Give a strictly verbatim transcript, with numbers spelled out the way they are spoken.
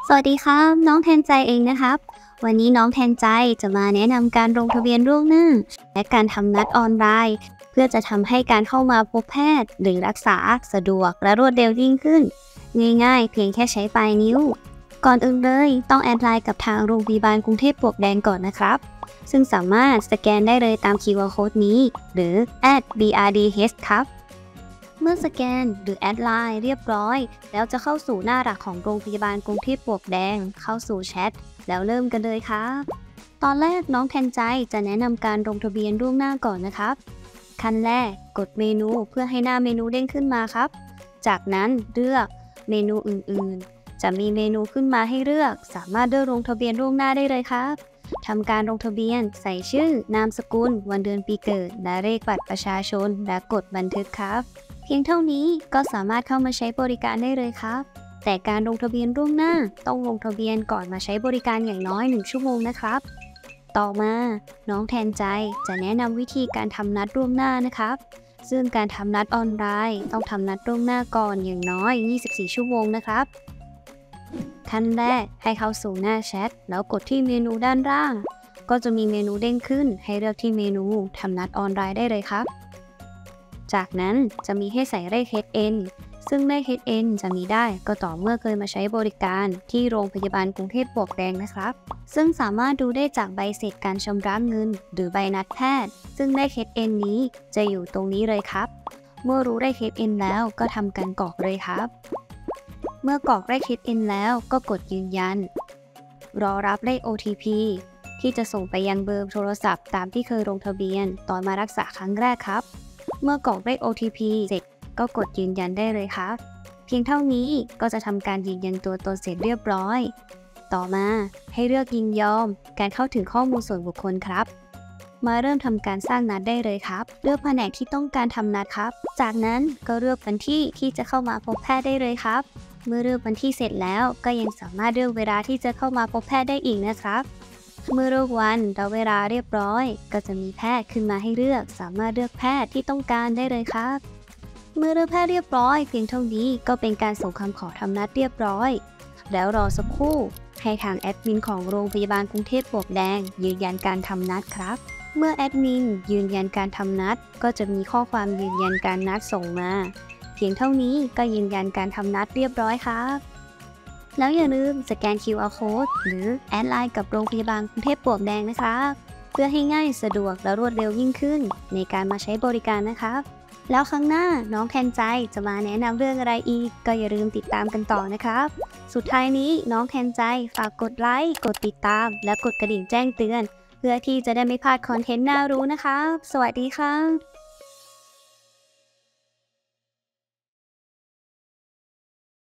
สวัสดีครับน้องแทนใจเองนะครับวันนี้น้องแทนใจจะมาแนะนำการลงทะเบียนล่วงหน้าและการทำนัดออนไลน์เพื่อจะทำให้การเข้ามาพบแพทย์หรือรักษาสะดวกและรวดเร็วยิ่งขึ้นง่ายๆเพียงแค่ใช้ปลายนิ้วก่อนอื่นเลยต้องแอดไลน์กับทางโรงพยาบาลกรุงเทพปลวกแดงก่อนนะครับซึ่งสามารถสแกนได้เลยตาม คิว อาร์ Code นี้หรือ แอท บี อาร์ ดี เอช ครับเมื่อสแกนหรือแอดไลน์เรียบร้อยแล้วจะเข้าสู่หน้าหลักของโรงพยาบาลกรุงเทพปลวกแดงเข้าสู่แชทแล้วเริ่มกันเลยครับตอนแรกน้องแทนใจจะแนะนำการลงทะเบียนล่วงหน้าก่อนนะครับขั้นแรกกดเมนูเพื่อให้หน้าเมนูเด้งขึ้นมาครับจากนั้นเลือกเมนูอื่นๆจะมีเมนูขึ้นมาให้เลือกสามารถเลือกลงทะเบียนล่วงหน้าได้เลยครับทำการลงทะเบียนใส่ชื่อนามสกุลวันเดือนปีเกิดและเลขบัตรประชาชนและกดบันทึกครับเพียงเท่านี้ก็สามารถเข้ามาใช้บริการได้เลยครับแต่การลงทะเบียนล่วงหน้าต้องลงทะเบียนก่อนมาใช้บริการอย่างน้อยหนึ่งชั่วโมงนะครับต่อมาน้องแทนใจจะแนะนำวิธีการทำนัดล่วงหน้านะครับซึ่งการทำนัดออนไลน์ต้องทำนัดล่วงหน้าก่อนอย่างน้อยยี่สิบสี่ชั่วโมงนะครับขั้นแรกให้เข้าสู่หน้าแชทแล้วกดที่เมนูด้านล่างก็จะมีเมนูเด้งขึ้นให้เลือกที่เมนูทำนัดออนไลน์ได้เลยครับจากนั้นจะมีให้ใส่เลข เอช เอ็น ซึ่งเลข เอช เอ็น จะมีได้ก็ต่อเมื่อเคยมาใช้บริการที่โรงพยาบาลกรุงเทพปลวกแดงนะครับซึ่งสามารถดูได้จากใบเสร็จการชำระเงินหรือใบนัดแพทย์ซึ่งเลข เอช เอ็น นี้จะอยู่ตรงนี้เลยครับเมื่อรู้เลข เอช เอ็น แล้วก็ทำการกรอกเลยครับเมื่อกรอกเลข เอช เอ็น แล้วก็กดยืนยันรอรับเลข โอ ที พี ที่จะส่งไปยังเบอร์โทรศัพท์ตามที่เคยลงทะเบียนตอนมารักษาครั้งแรกครับเมื่อกรอกเลข โอ ที พี เสร็จก็กดยืนยันได้เลยครับเพียงเท่านี้ก็จะทำการยืนยันตัวตนเสร็จเรียบร้อยต่อมาให้เลือกยินยอมการเข้าถึงข้อมูลส่วนบุคคลครับมาเริ่มทำการสร้างนัดได้เลยครับเลือกแผนกที่ต้องการทำนัดครับจากนั้นก็เลือกวันที่ที่จะเข้ามาพบแพทย์ได้เลยครับเมื่อเลือกวันที่เสร็จแล้วก็ยังสามารถเลือกเวลาที่จะเข้ามาพบแพทย์ได้อีกนะครับเมื่อเลือกวันและเวลาเรียบร้อยก็จะมีแพทย์ขึ้นมาให้เลือกสามารถเลือกแพทย์ที่ต้องการได้เลยครับเมื่อเลือกแพทย์เรียบร้อยเพียงเท่านี้ก็เป็นการส่งคำขอทำนัดเรียบร้อยแล้วรอสักครู่ให้ทางแอดมินของโรงพยาบาลกรุงเทพปลวกแดงยืนยันการทำนัดครับเมื่อแอดมินยืนยันการทำนัดก็จะมีข้อความยืนยันการนัดส่งมาเพียงเท่านี้ก็ยืนยันการทำนัดเรียบร้อยครับแล้วอย่าลืมสแกน คิว อาร์ Code หรือแอดไลน์กับโรงพยาบาลกรุงเทพปลวกแดงนะครับเพื่อให้ง่ายสะดวกและรวดเร็วยิ่งขึ้นในการมาใช้บริการนะครับแล้วครั้งหน้าน้องแทนใจจะมาแนะนำเรื่องอะไรอีกก็อย่าลืมติดตามกันต่อนะครับสุดท้ายนี้น้องแทนใจฝากกดไลค์กดติดตามและกดกระดิ่งแจ้งเตือนเพื่อที่จะได้ไม่พลาดคอนเทนต์น่ารู้นะครับสวัสดีครับ